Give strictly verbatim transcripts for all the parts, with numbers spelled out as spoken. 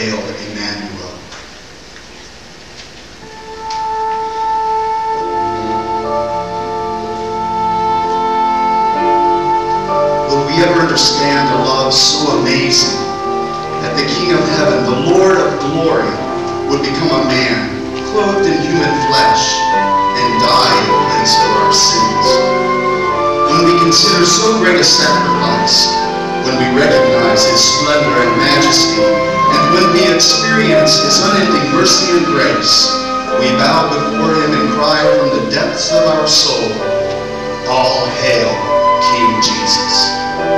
hail, Emmanuel. Will we ever understand a love so amazing that the King of heaven, the Lord of glory, would become a man, clothed in human flesh, and die in place for our sins? When we consider so great a sacrifice, when we recognize his splendor and majesty, and when we experience his unending mercy and grace, we bow before him and cry from the depths of our soul, all hail, King Jesus.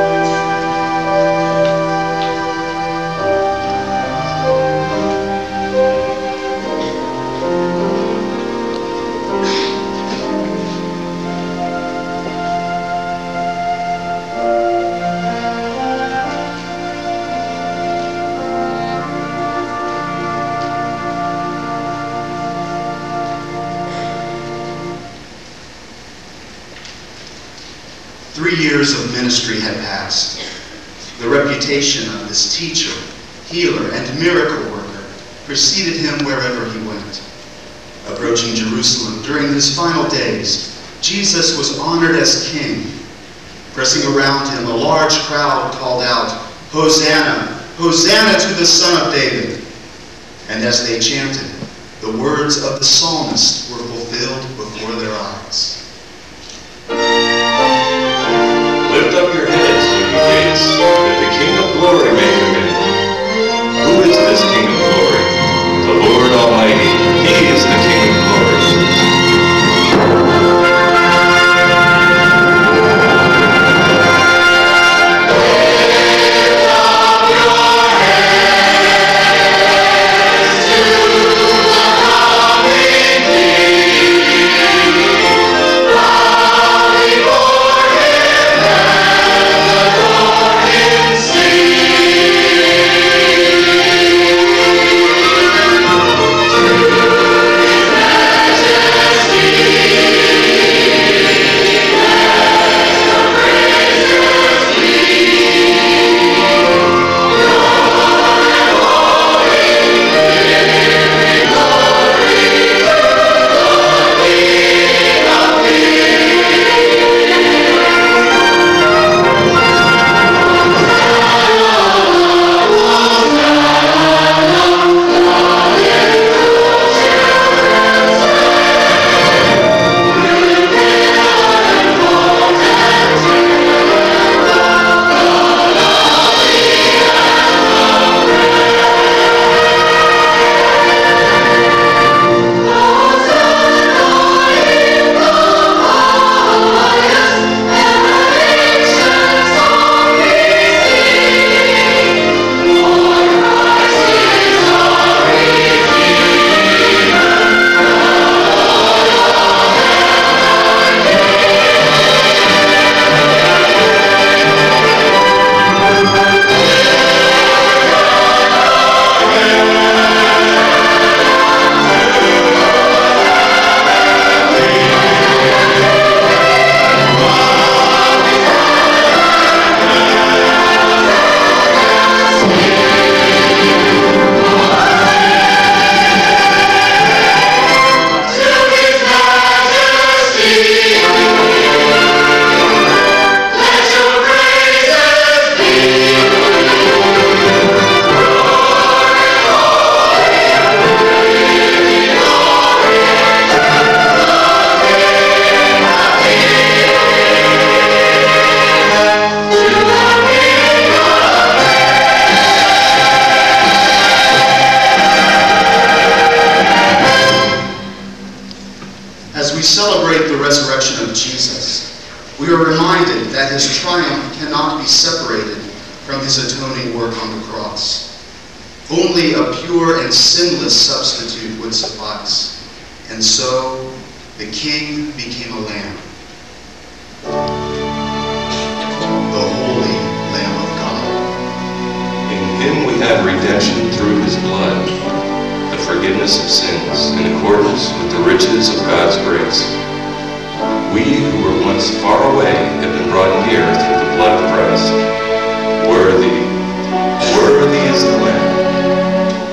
Three years of ministry had passed. The reputation of this teacher, healer, and miracle worker preceded him wherever he went. Approaching Jerusalem during his final days, Jesus was honored as king. Pressing around him, a large crowd called out, "Hosanna! Hosanna to the Son of David!" And as they chanted, the words of the psalmist were fulfilled before their eyes. Lift up your heads, ye gates, that the King of glory may come in. Who is this King of glory? The Lord Almighty. He is the King of glory. Celebrate the resurrection of Jesus, we are reminded that his triumph cannot be separated from his atoning work on the cross. Only a pure and sinless substitute would suffice, and so the King became a lamb, the holy Lamb of God. In him we have redemption through his blood, the forgiveness of sins in accordance with the riches of God's grace. We who were once far away have been brought near through the blood of Christ. Worthy, worthy is the Lamb.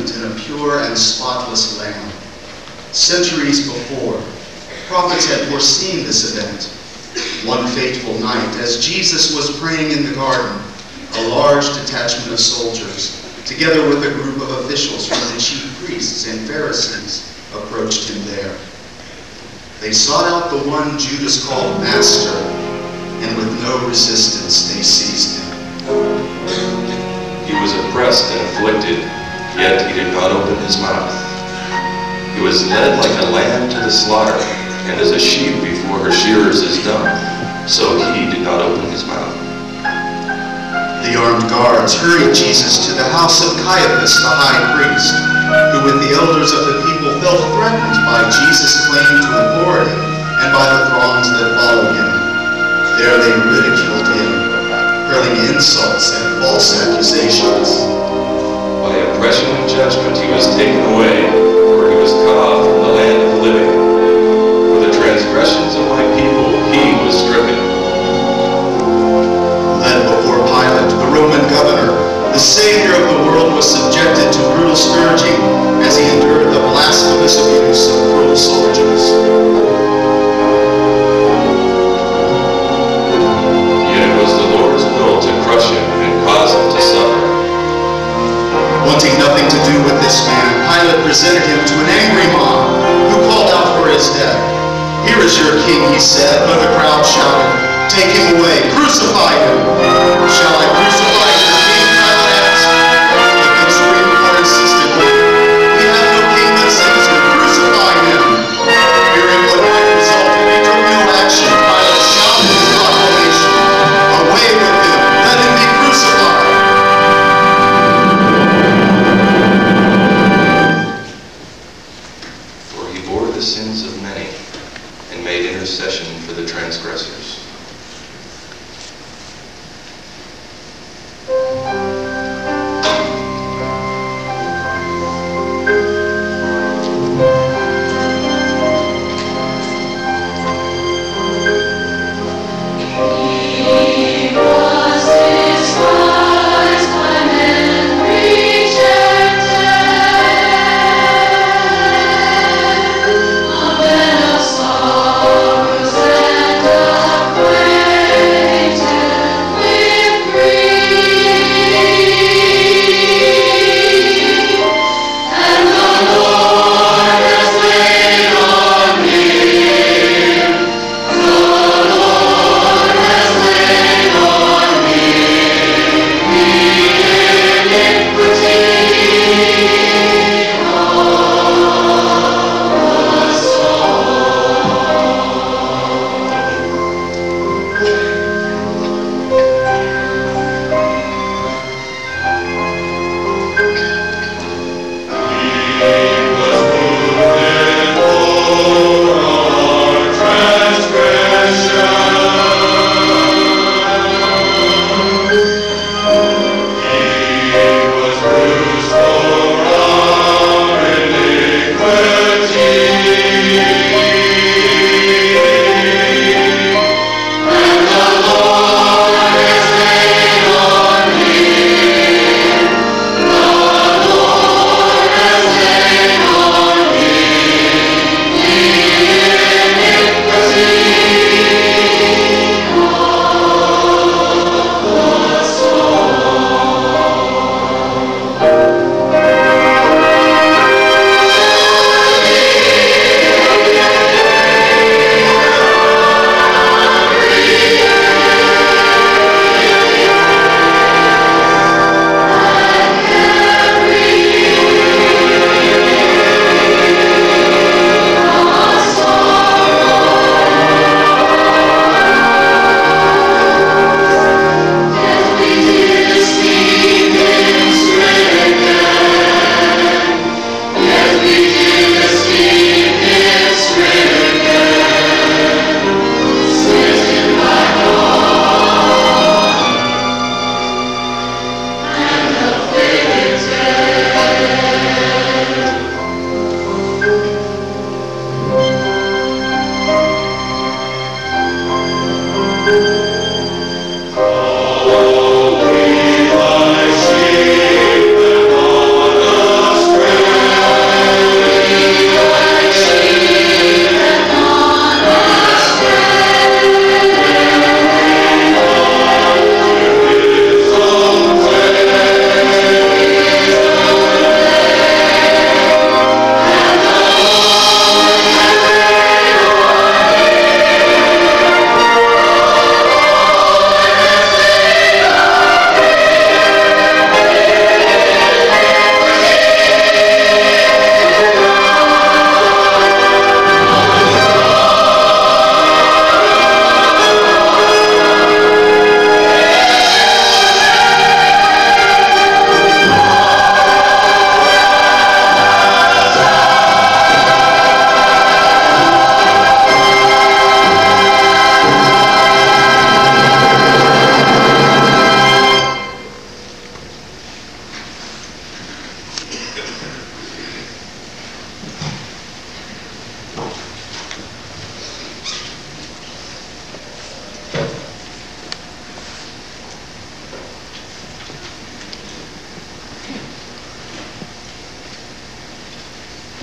atonement in a pure and spotless lamb. Centuries before, prophets had foreseen this event. One fateful night, as Jesus was praying in the garden, a large detachment of soldiers, together with a group of officials from the chief priests and Pharisees, approached him there. They sought out the one Judas called Master, and with no resistance they seized him. He was oppressed and afflicted, yet he did not open his mouth. He was led like a lamb to the slaughter, and as a sheep before her shearers is dumb, so he did not open his mouth. The armed guards hurried Jesus to the house of Caiaphas, the high priest, who with the elders of the people felt threatened by Jesus' claim to authority and by the throngs that followed him. There they ridiculed him, hurling insults and false accusations. By oppression and judgment he was taken away, for he was cut off from the land of the living. For the transgressions of my people he was stricken. Led before Pilate, the Roman governor, the Savior of the world was subjected to brutal scourging as he endured the blasphemous abuse of cruel soldiers. Yet it was the Lord's will to crush him and cause him to suffer. Wanting nothing to do with this man, Pilate presented him to an angry mob who called out for his death. "Here is your king," he said, but the crowd shouted, "Take him away, crucify him." "Shall I crucify your king?" Pilate asked. But the Supreme Court insisted, "We have no king but Caesar, crucify him." Fearing what might result if he took no action, Pilate shouted his proclamation, "Away with him, let him be crucified." For he bore the sins of many and made intercession for the transgressors.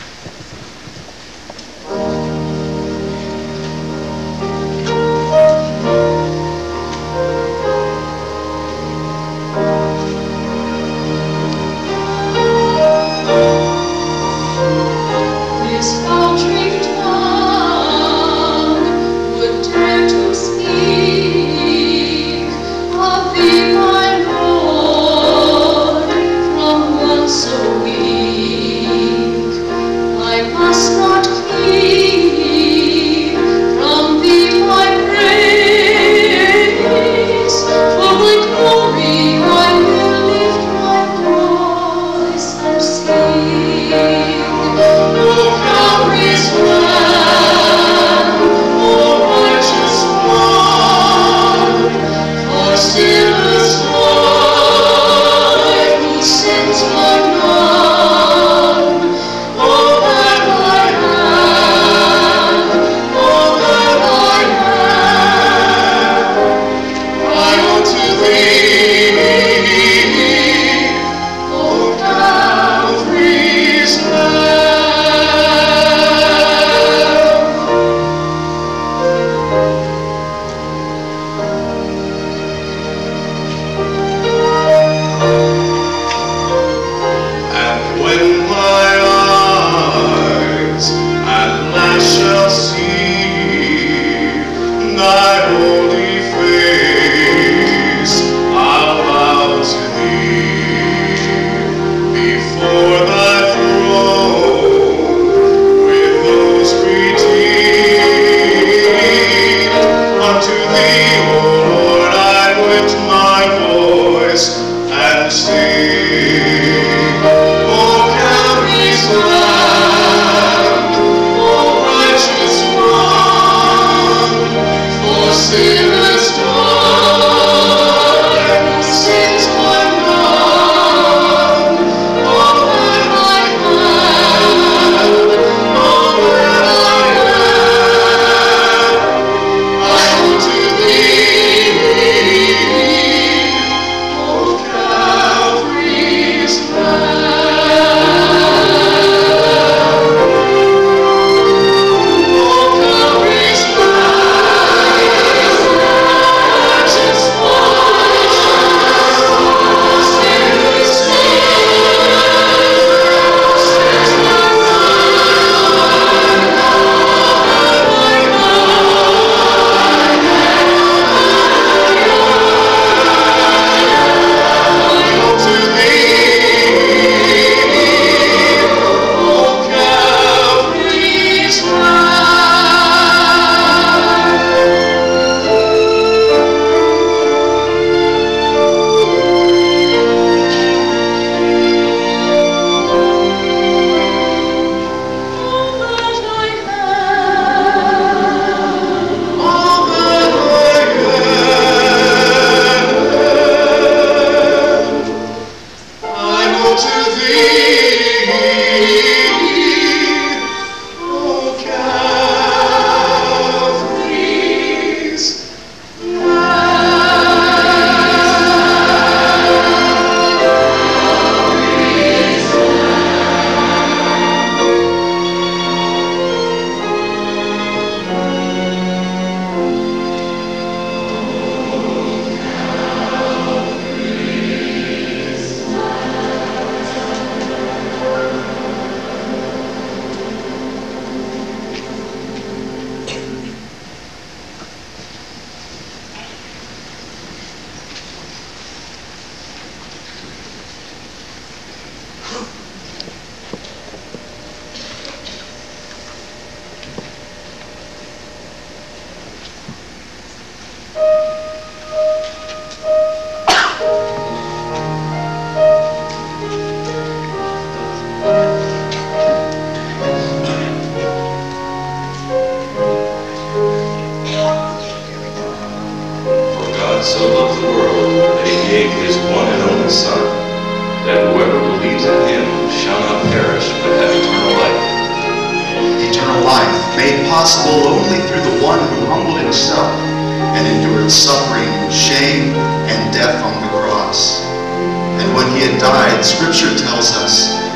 possible only through the one who humbled himself and endured suffering, shame, and death on the cross. And when he had died, Scripture tells us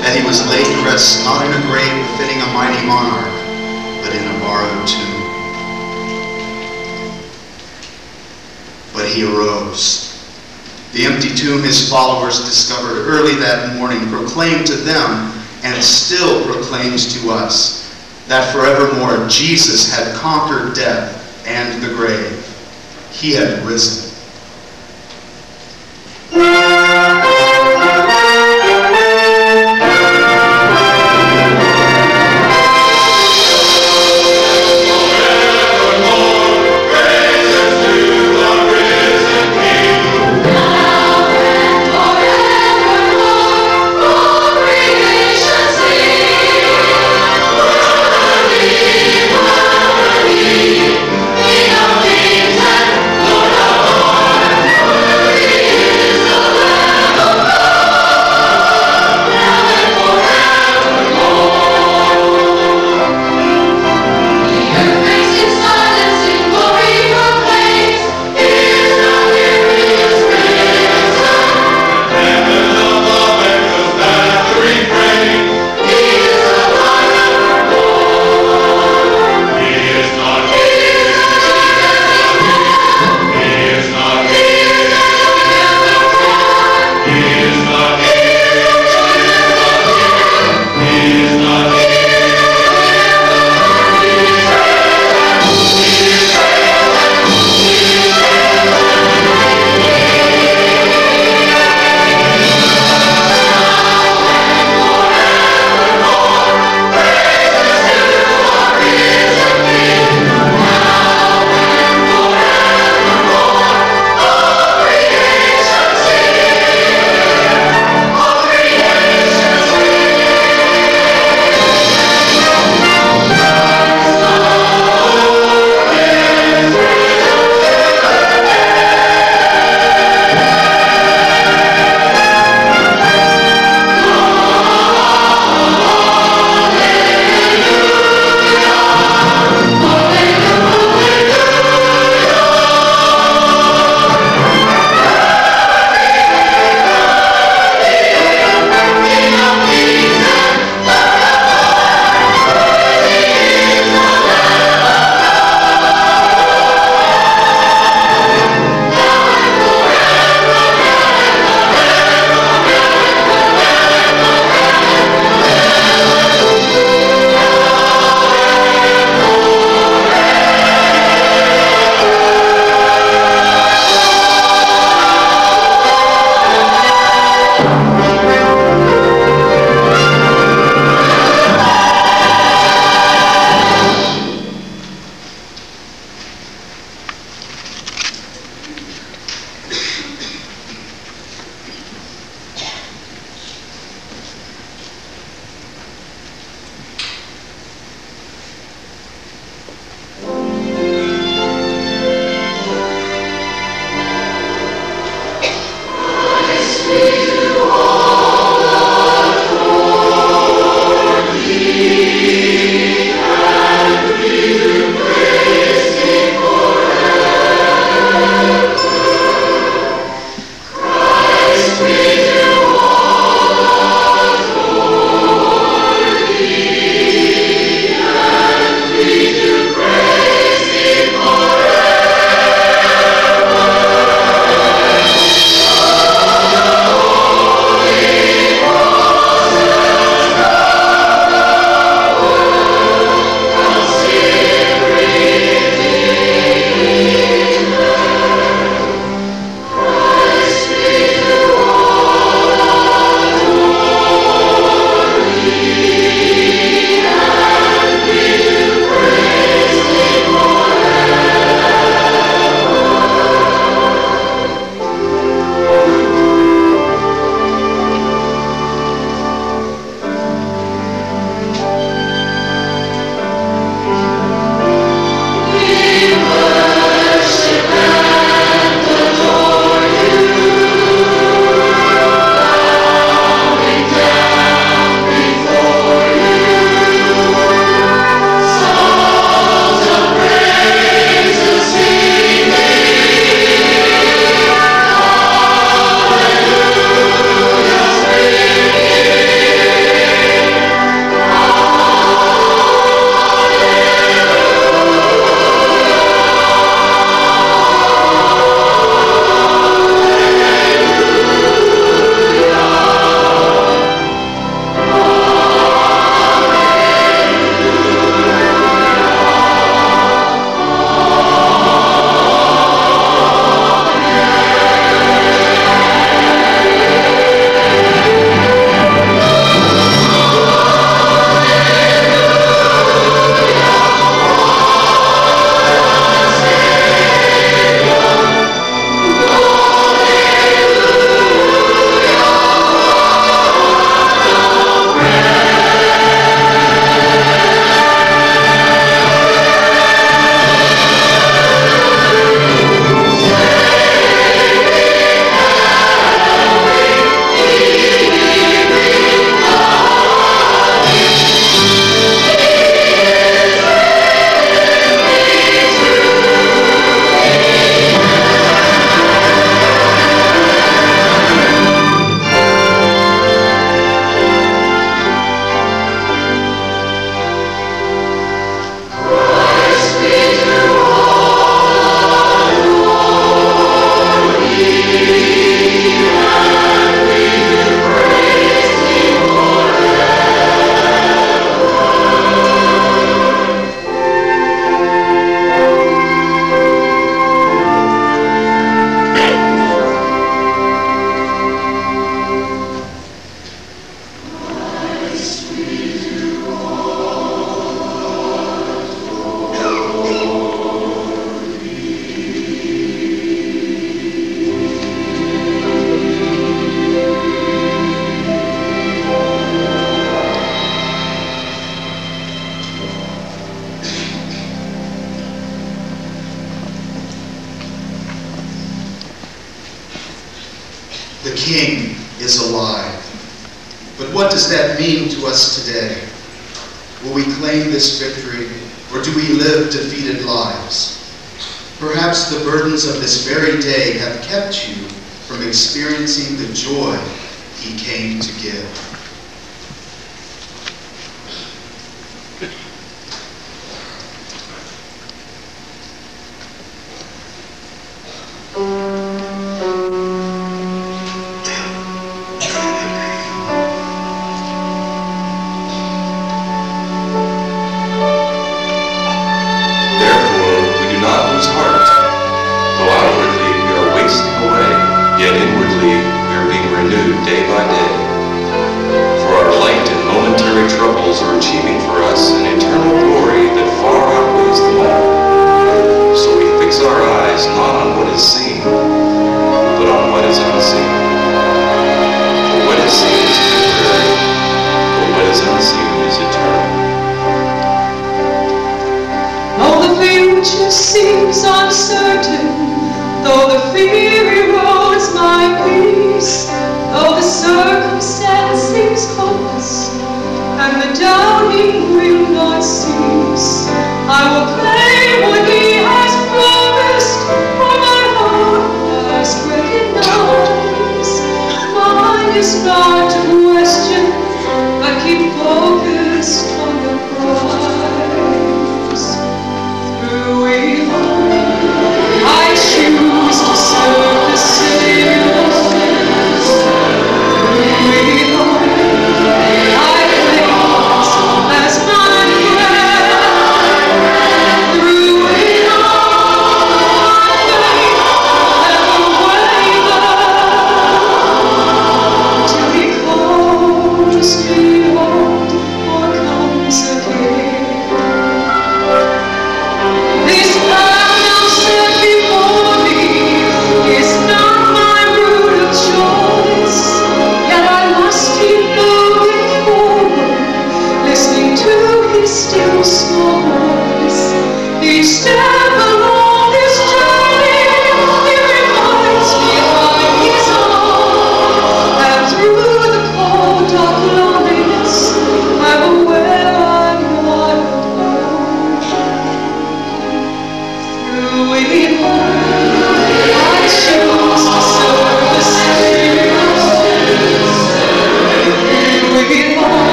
that he was laid to rest not in a grave befitting a mighty monarch, but in a borrowed tomb. But he arose. The empty tomb his followers discovered early that morning proclaimed to them, and still proclaims to us, that forevermore Jesus had conquered death and the grave. He had risen. King is alive. But what does that mean to us today? Will we claim this victory, or do we live defeated lives? Perhaps the burdens of this very day have kept you from experiencing the joy he came to give. Day by day, for our light and momentary troubles are achieving for us an eternal glory that far outweighs them all. So we fix our eyes not on what is seen, but on what is unseen. For what is seen is temporary, but what is unseen is eternal. Though the future seems uncertain, though the fiery road is my peace, though the circumstance seems hopeless, and the doubting will not cease, I will claim what he has promised, for my heart has recognized. Mine is not to question, but keep focused on the prize. Through it all, I choose to serve the Savior.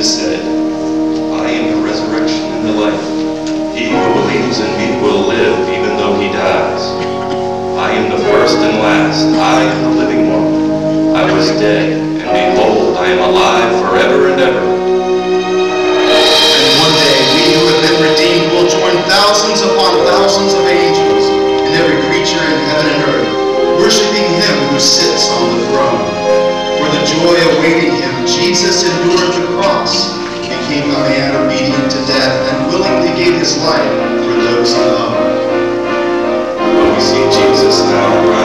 said, I am the resurrection and the life. He who believes in me will live even though he dies. I am the first and last. I am the living one. I was dead, and behold, I am alive forever and ever. And one day, we who have been redeemed will join thousands upon thousands of angels and every creature in heaven and earth, worshiping him who sits on the throne. For the joy awaiting him, Jesus endured the cross, became a man obedient to death, and willingly gave his life for those he loved. When we see Jesus now